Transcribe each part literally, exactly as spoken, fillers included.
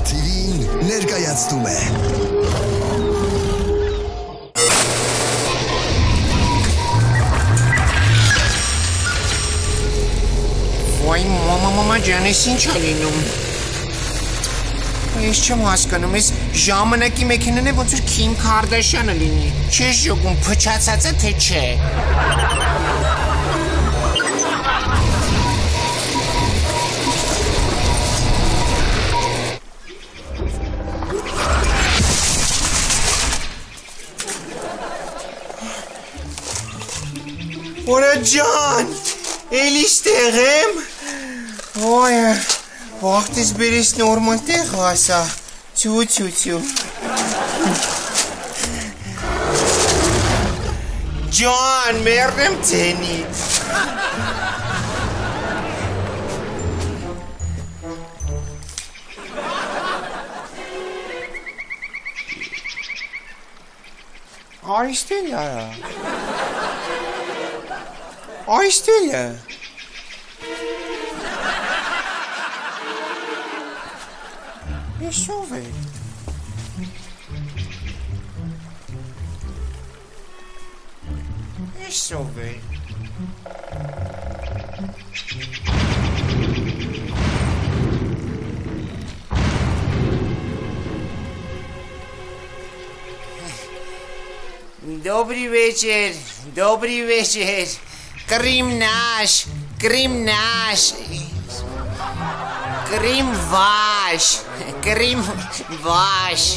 T V-ին ներկայացնում է Ոայ մամա մամա ջան, ես ինչ է լինում։ Ես չեմ հասկանում, ես ժամանակի մեքենան է ոնց որ Քիմ Քարդաշյանը լինի։ Չես ջոգում, փչացած է թե չէ։ Որա ջան, էլի ստեղ եմ։ Ոյ, վաղտես բերես նորմալ տեղ հասա, ծու ծու ծու Ջան, մերնեմ ծենիտ Այստել է Այստել է Եսով է Եսով է Добрый вечер, добрый вечер Крым наш, Крым наш Крым ваш, Крым ваш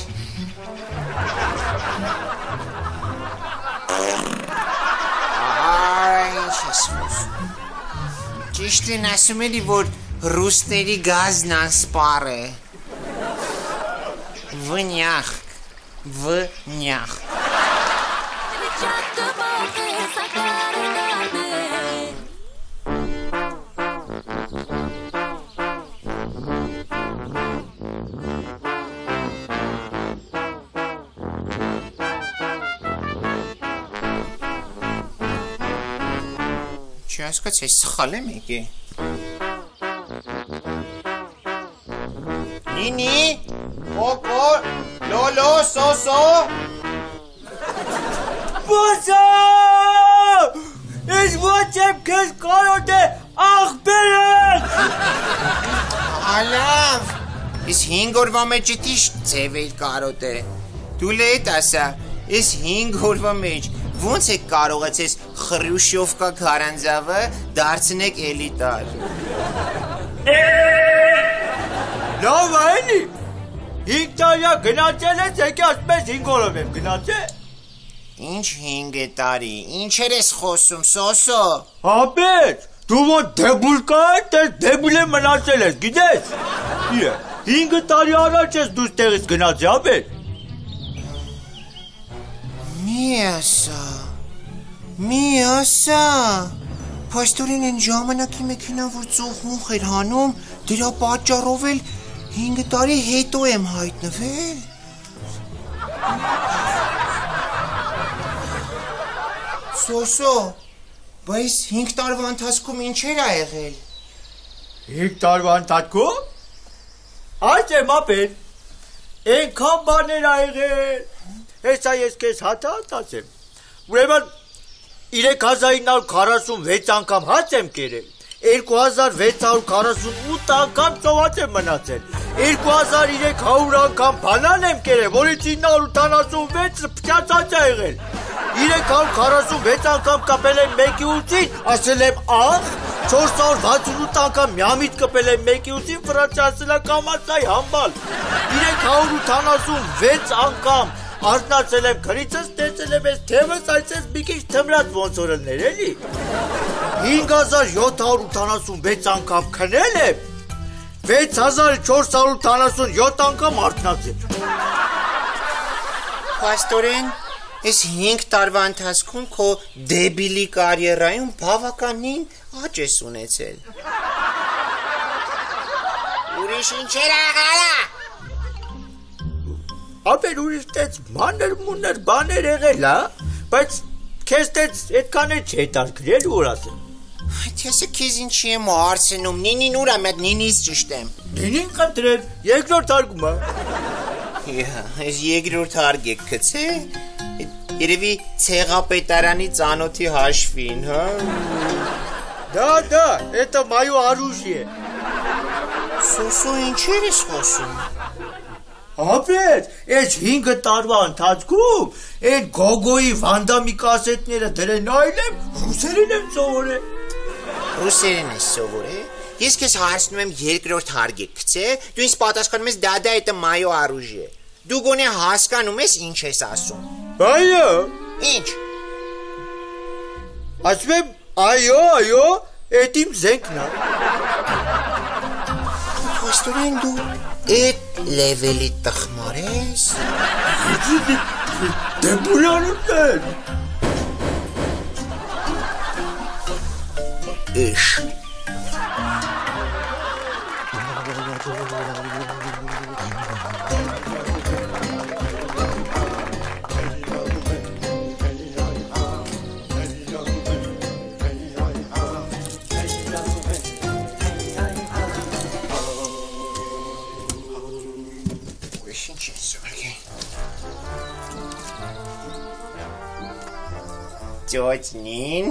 Ճիշտ են ասում էլի, որ ռուսների գազն անսպար է Վնյախ, վնյախ Չհասկաց, ես սխալ եմ եկե Նինի, կոկո, լոլո, սոսո Բոսա, ես ոչ եմ կեզ կարոտ է աղբեր եմ Ալավ, ես հինգ օրվա մեջ էտիշ ձև էր կարոտ է Դու լետ ասա, ես հինգ օրվա մեջ Ոնց եք կարողացես խրյուշովկա քարանձավը դարձնեք էլիտար Լավ այնի Հինգ տարյա գնացել ես եկի ասպես հինգ օրով եմ գնացել Ինչ հինգ է տարի, ինչեր ես խոսում, սոսո Հապետ, դու ոնց դեբուլ կա է, տես դեբուլ է մնացել ես, գիտես Հինգ տարի առաջ ես դու ստեղից գնացի, հապետ Մի ասա, մի ասա Պաստորին են ժամանակի մեքենան, որ ծուխմուխ էր հանում Դրա պատճառով էլ հինգ տարի հետո եմ հայտնվել Սոսո, բայց հինգ տարվա ընթացքում ինչեր ա եղել Հինգ տարվա ընթացքում? Այս եմ ապետ Ենքան բաներ ա եղել Հեսա ես կեզ հատա հատ ասեմ Ուրեմն երեք հազար ինը հարյուր քառասունվեց անգամ հաց եմ կերել երկու հազար վեց հարյուր քառասունութ անգամ ծոված եմ մնացել երկու հազար երեք հարյուր անգամ բանան եմ կերել որից ինը հարյուր ութանասունվեցը փչացած ա եղել երեք հարյուր քառասունվեց անգամ կապել եմ մեկի ուսին ասել եմ աղ չորս հարյուր վաթսունութ անգամ միամիտ կպել եմ մեկի ուսին վրաց ասել է կամացայ համբալ երեք հարյուր ութանասունվեց անգամ Արտնացել եմ քրիցս, տեսել եմ ես թևս այսես մի քիչ թմրած ոնց որ ըլներ էլի հինգ հազար յոթ հարյուր ութանասունվեց անգամ քնել եմ վեց հազար չորս հարյուր ութանասունյոթ անգամ արտնացել Պաստորեն, ես հինգ տարվա ընթացքում քո դեբիլի կարիերայում բավականին աճ ես ունեցել Ուրիշ ինչեր աղալա Ապեր ուրիշ տեց մաներ մուներ բաներ եղել, հա, բայց քեզ տեց այդքան է չէ տարկրել որ ասեմ։ Թեսը քեզ ինչի եմ հարցնում, նինին ուր եմ, այդ նինից ճիշտ եմ։ Նինին կտրել, երկրորդ հարգում է։ Ես երկրորդ հարկ եք գցե։ Երևի ցեղապետարանի ծանոթի հաշվին, հա։ Да, да, это моё оружие։ Սոսո ինչեր ես խոսում։ Ապետ, այս հինգ տարվա ընթացքում այդ Գոգոյի Վանդամի կասետները դրեն այլեմ, ռուսերեն եմ սովորել։ Ռուսերեն ես սովորել։ Ես քեզ հարցնում եմ երկրորդ հարկ եք գցե, դու ինձ պատասխանում ես դա-դա это моё оружие։ Դու գոնե հասկանում ես ինչ ես ասում։ Այո։ Ինչ։ Ասում եմ, այո, այո, այդ իմ զենքն է։ Ոստորեն դու այդ լևելի տխմար ես։ Դե բուրանուտ էր։ Իշ։ Тётнин.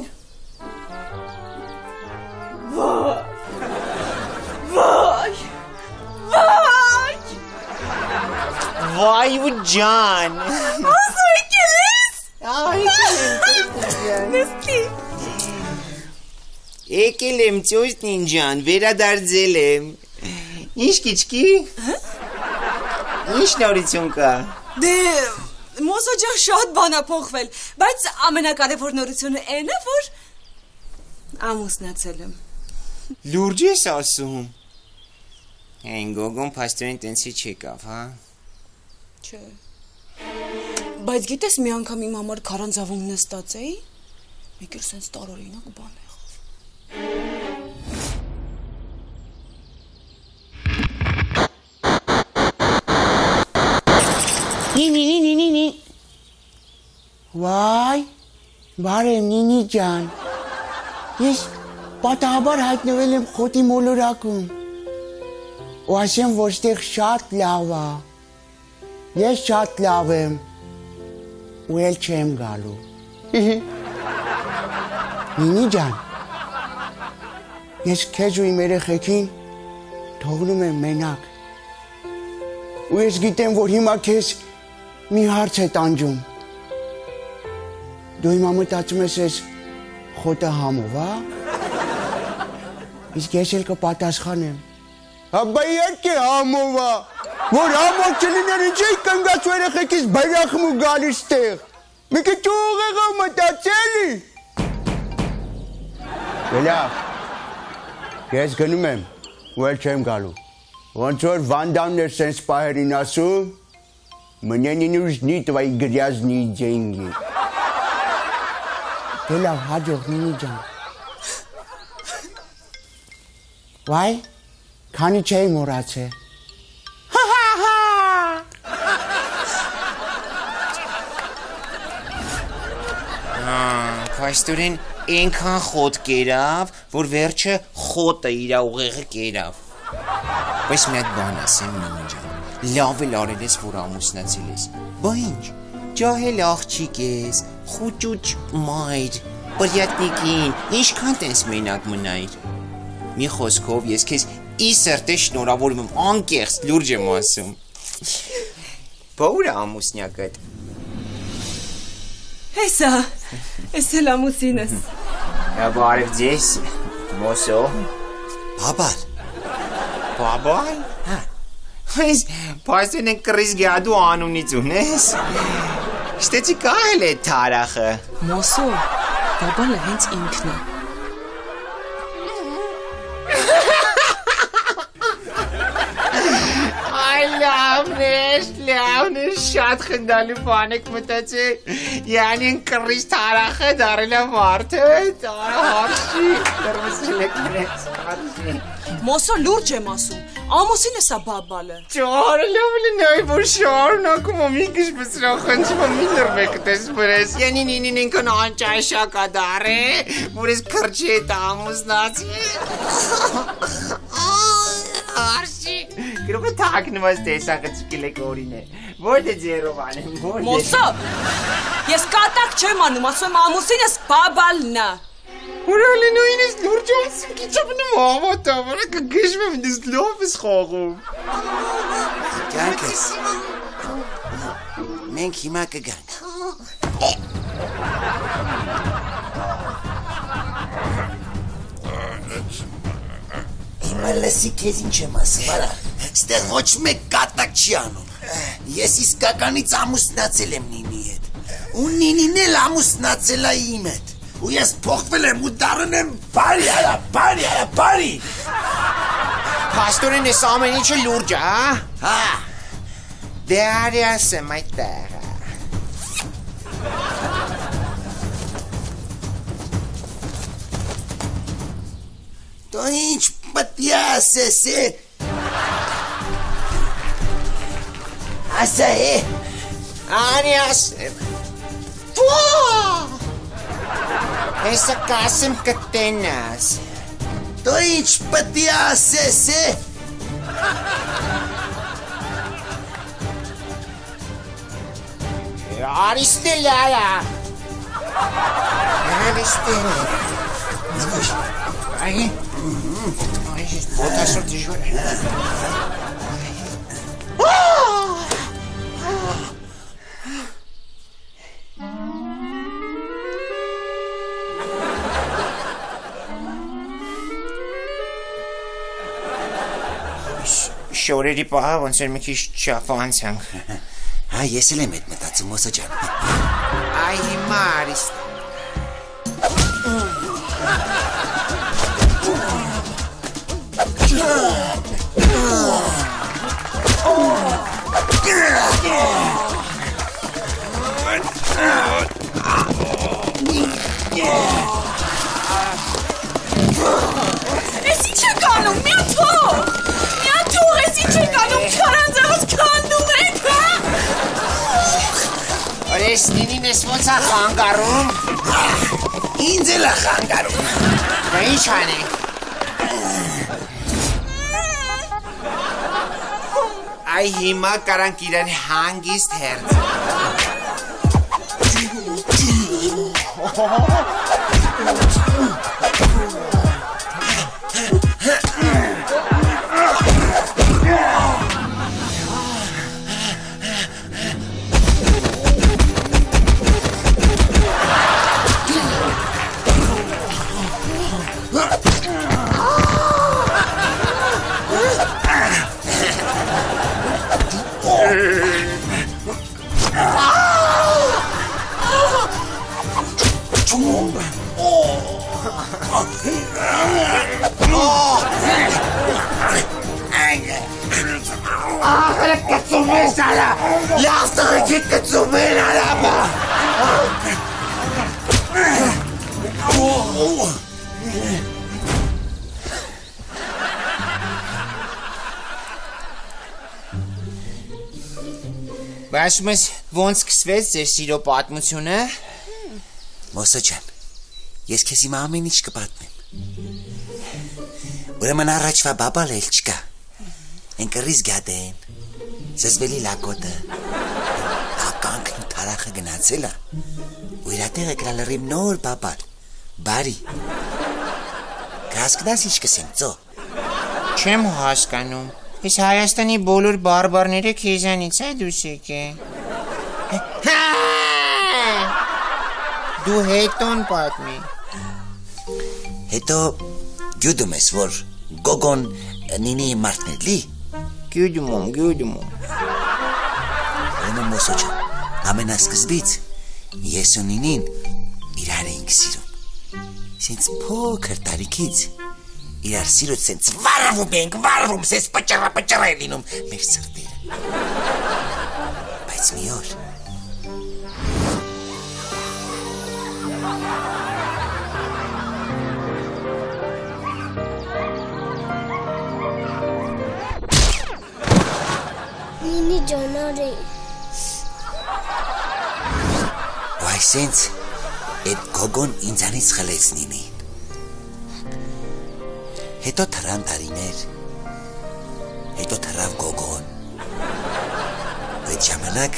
Vay! Vay! Vay! Vay bu can. Nasıl ikiniz? Ay, Nasıl? Եկել Տյոսնին ջան, վերադարձել եմ։ Ինչ քիչքի։ Ինչ նորություն կա։ Դե Մոսոջան շատ բան է փոխվել, բայց ամենակարևոր նորությունը այն է, որ ամուսնացել եմ։ Լուրջ ես ասում։ Այն գոգոն փաստորեն տենցի չեկավ, հա։ Չէ։ Բայց գիտես մի անգամ իմ համար քարանձավում նստած էի, մեկ էլ սենց տարօրինակ բան եղավ։ Նինի, նինի, նինի։ Վայ, բարև նինի ջան։ Ես պատահաբար հայտնվել եմ խոտի մոլորակում։ Ու ասեմ, որ ստեղ շատ լավ է։ Ես շատ լավ եմ։ Ու էլ չեմ գալու։ Նինի ջան։ Ես քեզ ու իմ երեխեքին թողնում եմ մենակ։ Ու ես գիտեմ, որ հիմա քեզ մի հարց է տանջում։ Դու հիմա մտածում ես ես խոտը համով, հա։ Իսկ ես էլ կպատասխանեմ։ Հաբա երկե համով է, որ համով չլիներ ինչ էի կնգած ու երեխեքիս բայրախմ ու գալիս տեղ։ Մի քիչ ուղեղ ա մտածելի։ Լավ, ես գնում եմ, ու էլ չեմ գալու։ Ոնց որ Վանդամն էր սենց պահերին ասում, мне не нужны твои грязные деньги. Դե լավ, հաջող նինի ջան։ Վայ, քանի չէի մոռացել։ Փաստորեն այնքան խոտ կերավ, որ վերջը խոտը իր ուղեղը կերավ։ Բայց մի հատ բան ասեմ նինի ջան։ Լավ էլ արել ես, որ ամուսնացել ես։ Բա ինչ, ջահել աղջիկ ես, խուճուճ մայր, պրյատնիկին, ինչքան տես մենակ մնայր։ Մի խոսքով ես քեզ ի սրտե շնորհավորում եմ, անկեղծ լուրջ եմ ասում։ Բա ուր է ամուսնյակդ։ Հեսա, ես էլ ամուսինս։ Բարև ձեզ, Մոսո։ Բաբար։ Բաբար։ Հա։ Այս պաստեն են կրիս գյադու անունից ունես։ Շտեցի կահել է թարախը։ Մոսո, բաբալը հենց ինքն է։ Այ լավն ես, լավն ես, շատ խնդալու բան եք մտածել։ Յանի են կրիս թարախը դարել է մարդը, հարցի, դրվսել եք մնեց, հարցի։ Մոսո լուրջ եմ ասում, Ամուսինը սա բաբալը։ Ճարը լավը նայ որ շարունակում ու մի քիչ բծրախնչում ու մի նրմեք տեսվրես։ Յանի նինին ինքն անճաշա կդարե, որ ես քրճի տամուսնացի։ Արշի, Գրողը թակնված տեսակը ճկիլեք օրին է։ Որտե ձերովան եմ, որտե։ Մոսո։ Ես կատակ չեմ անում, ասում եմ ամուսինս բաբալն է։ Որալի նույնս լուրջ ասում կիչապն եմ հավատա, որը կգժում եմ դες լով ես խաղում։ Գանքես։ Մենք հիմա կգանք։ Հիմա լսի քեզ ինչ եմ ասում, արա։ Ստեղ ոչ մեկ կատակ չի անում։ Ես իսկականից ամուսնացել եմ Նինի հետ։ Ու Նինին էլ ամուսնացել է իմ հետ։ Ու ես փոխվել եմ ու դառնում եմ բարի, արա, բարի, արա, բարի։ Պաստորին ես ամեն ինչը լուրջ է, հա։ Հա։ Դե արի ասեմ այդտեղ։ Դու ինչ պետք է ասես, է։ Ասա, է։ Արի ասեմ։ Փո! Հեսա կասեմ կտենաս։ Դու ինչ պետք է ասես, է։ Արիստել արա։ Արիստել։ Այ։ Այ, ոտասոր դժվար է։ Շորերի պահա ոնց էր մի քիչ չափանցանք։ Հա, ես էլ եմ այդ մտածում, Մոսո ջան։ Այ հիմա արիստ։ Ես ինչ եք անում, մի թող, մի թող, ես ինչ եք անում, քարանձավս քանդում եք, հա։ Օրես Նինին ես ոնց է խանգարում։ Ինձ էլ է խանգարում։ Դա ինչ անենք։ Այ հիմա կարանք իրար հանգիստ հերձ։ Ահա կծում ես արա, լավ տղեքի կծում են արաբա։ Բասում ես ոնց սկսվեց ձեր սիրո պատմությունը։ Մոսո ջան, ես քեզ հիմա ամեն ինչ կպատմեմ։ Ուրեմն առաջվա բաբալ էլ չկա։ Ընկրից գադեն, զզվելի լակոտը, հականքն ու թարախը գնացել է, ու իրատեղ է կրալրիմ նոր բաբալ, բարի։ Կհասկնաս ինչ կսեմ, ծո։ Չեմ հասկանում, ես Հայաստանի բոլոր բարբարները քեզանից է դուս եկե։ Դու հետոն պատմի։ Հետո գյուդում ես, որ գոգոն Նինի մարդնելի։ Գյուդում եմ, գյուդում եմ։ Ոնում Մոսո ջան, ամենասկզբից ես ու Նինին իրար էինք սիրում։ Սենց փոքր տարիքից իրար սիրուց սենց վարվում ենք, վարվում, սենց պճռա պճռա է լինում մեր սրտերը։ Բայց մի օր Nini ջանարի։ Այսինչ այդ գոգոն ինձանից խլեց Նինին։ Հետո թռան տարիներ, հետո թռավ գոգոն։ Այդ ժամանակ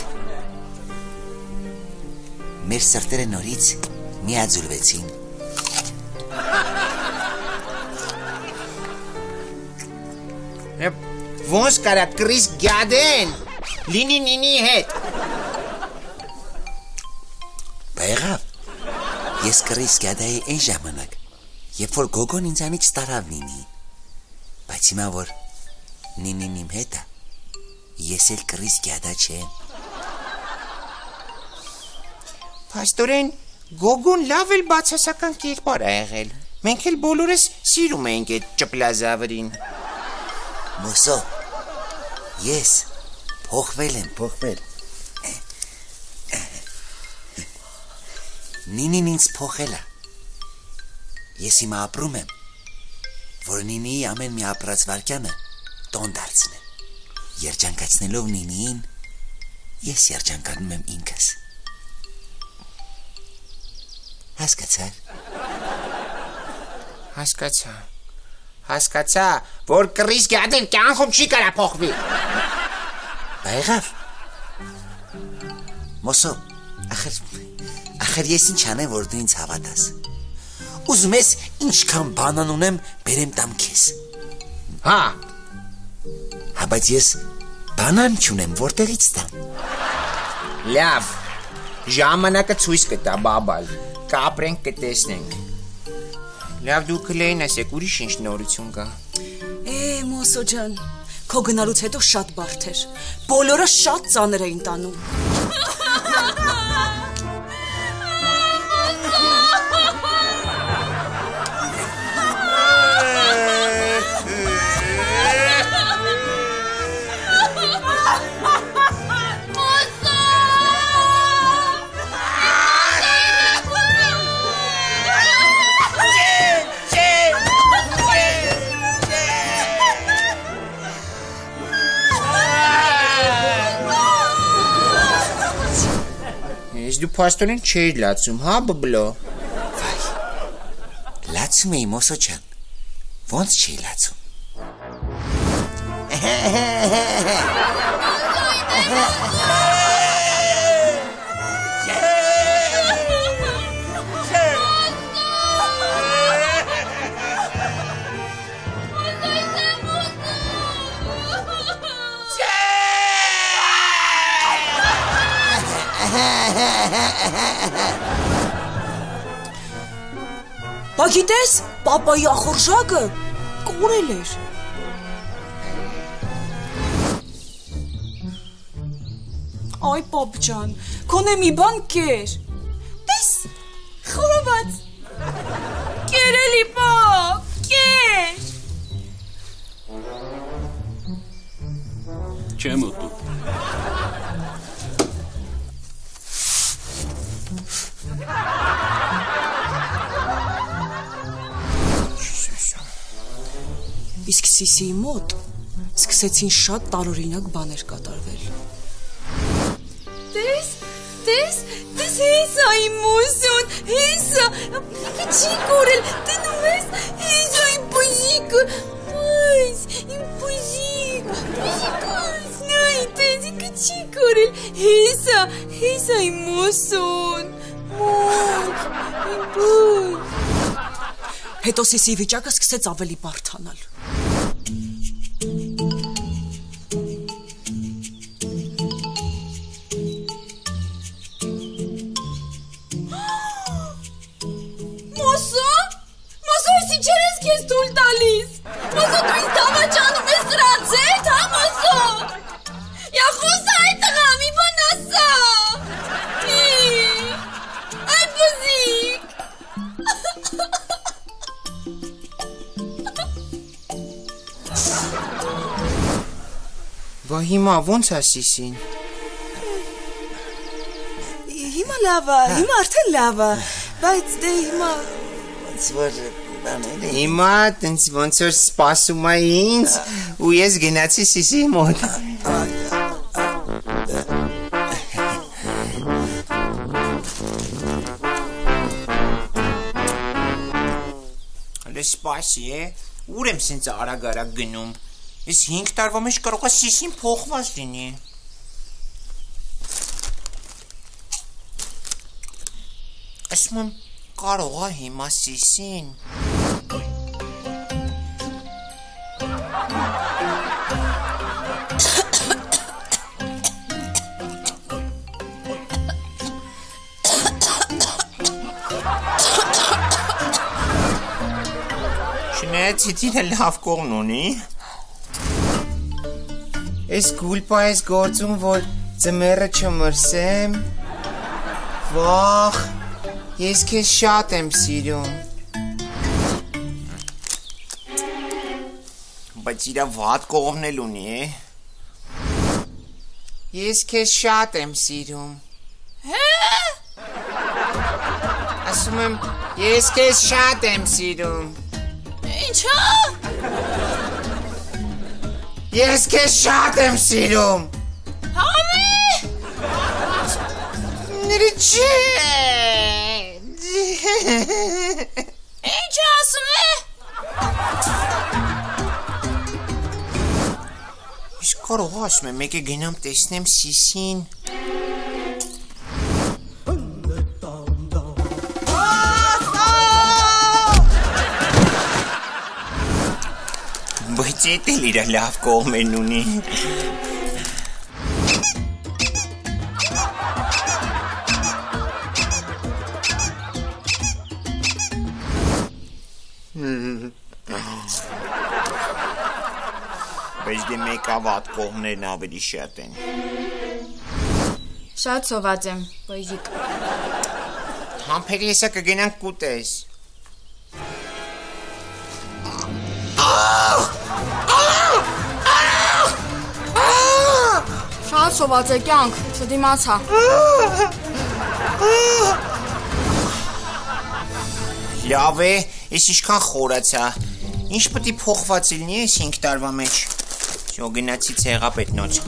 մեր սրտերը նորից միաձուլվեցին։ Ոնց կարա Կրիս գյադեն լինի Նինի հետ։ Բայղավ, ես Կրիս գյադայի այն ժամանակ, երբ որ գոգոն ինձանից տարավ Նինի, բայց հիմա որ Նինին իմ հետ է, ես էլ Կրիս գյադա չեմ։ Փաստորեն գոգոն լավ էլ բացասական կերպար է եղել։ Մենք էլ բոլորս սիրում ենք այդ ճպլազավրին։ Մոսո, ես փոխվել եմ, փոխվել։ Նինին ինձ փոխել է։ Ես հիմա ապրում եմ, որ Նինիի ամեն մի ապրած վարքյանը տոն դարձնեմ։ Երջանկացնելով Նինիին, ես երջանկանում եմ ինքս։ Հասկացա՞ր։ Հասկացա։ Հասկացա, որ Կրիս գյադեն կյանքում չի կարա փոխվի։ Բայղավ։ Մոսո, ախր ախր ես ինչ անեմ, որ դու ինձ հավատաս։ Ուզում ես ինչքան բանան ունեմ, բերեմ տամ քեզ։ Հա։ Հա, բայց ես բանան չունեմ, որտեղից տամ։ Լավ։ Ժամանակը ցույց կտա, բաբալ։ Կապրենք, կտեսնենք։ Լավ, դու կլեին ասեք, ուրիշ ինչ նորություն կա։ Է, Մոսո ջան, քո գնալուց հետո շատ բարդ էր։ Բոլորը շատ ծանր էին տանում։ Դու փաստորեն չէի լացում, հա, բբլո։ Վայ, լացում էի, Մոսո ջան, ոնց չէի լացում։ Բա գիտես, պապայի ախորժակը կորել էր։ Այ պապ ջան, քոնե մի բան կեր։ Տես, խորոված։ Կերելի պապ, կեր։ Չեմ ուտում։ Իսկ Սիսիի մոտ սկսեցին շատ տարօրինակ բաներ կատարվել։ Տես, տես, տես հեսա իմ Մոսոն, հեսա, չի կորել, տնում ես, հեսա իմ բուզիկը, այս, իմ բուզիկ, բուզիկս, նայ, տեսիկը չի կորել, հեսա, հեսա իմ Մոսոն, մոտ, իմ բույ։ Հետո Սիսիի վիճակը սկսեց ավելի բարդանալ։ Մոսո, Մոսո, ես ինչեր ես քեզ թույլ տալիս։ Մոսո, դու ինձ դավաճանում ես սրած հետ, հա, Մոսո։ Յա խոսա այդ տղա, մի բան ասա։ Այ բուզիկ։ Բա հիմա ոնց է Սիսին։ Հիմա լավ է, հիմա արդեն լավ է, բայց դե հիմա Ոնց որ բաներ է։ Հիմա տենց ոնց որ սպասում է ինձ ու ես գնացի Սիսիի մոտ։ Լե սպասի է, ուր եմ սենց արագ-արագ գնում։ Ես հինգ տարվա մեջ կարող է Սիսին փոխված լինի։ Ասում եմ կարող է հիմա Սիսին։ Չիթինը լավ կողն ունի։ Ես գուլպա ես գործում, որ ձմերը չմրսեմ։ Վախ, ես քեզ շատ եմ սիրում։ Բայց իրա վատ կողմն էլ ունի, է։ Ես քեզ շատ եմ սիրում։ Հե՞։ Ասում եմ, ես քեզ շատ եմ սիրում։ Ինչա։ Ես քեզ շատ եմ սիրում։ Համի։ Ների չէ։ Ինչ ասում է։ Իսկ կարող ասում եմ, մեկ է գնամ տեսնեմ Սիսին։ Բայց էդ էլ իրա լավ կողմեն ունի։ Բայց դե մեկա վատ կողմներն ավելի շատ են։ Շատ սոված եմ, բոյզիկ։ Համբերի եսա կգենանք կուտես։ Շատ սոված է կյանք, չդիմացա։ Լավ է, ես իշքան խորացա։ Ինչ պտի փոխված լինի ես հինգ տարվա մեջ։ Շո գնացի ցեղապետ նոց։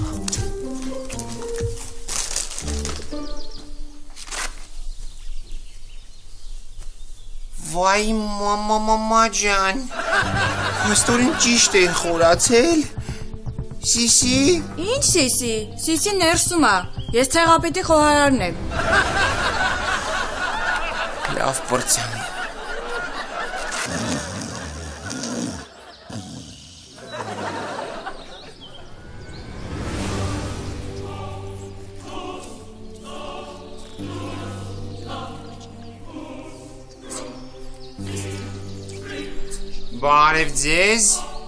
Վայ մամա ջան։ Հստորին ճիշտ է խորացել։ Սիսի։ Ինչ Սիսի, Սիսի ներսում է, ես ցեղապետի խոհարարն եմ։ Լավ պրծան։ Բարև ձեզ։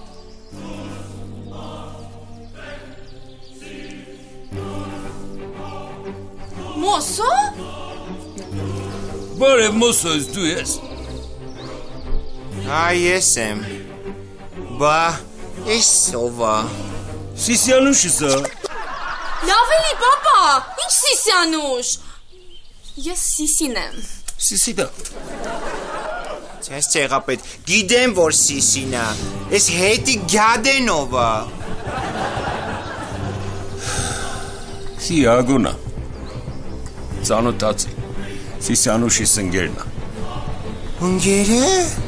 Մոսո։ Բարև Մոսո, ես դու ես։ Այ ես եմ։ Բա, ես սովա։ Սիսյանուշ ես։ Լավ էլի, պապա, ինչ Սիսյանուշ։ Ես Սիսին եմ։ Սիսի դա։ Ես ցեղապետ, գիտեմ որ Սիսին է, ես հետի գադենով է։ Սի ագունա։ Ծանոթացի։ Սիսյանուշի սնգերն է։ Ընկեր է։